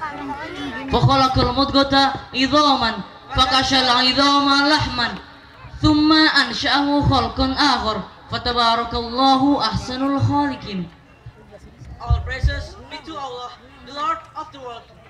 Fakhalaqal mudghata idhaman fakashal idhama lahman thumma ansha'ahu khalqan akhar fatabarakallahu ahsanul khaliqin. All praises be to Allah, the Lord of the world.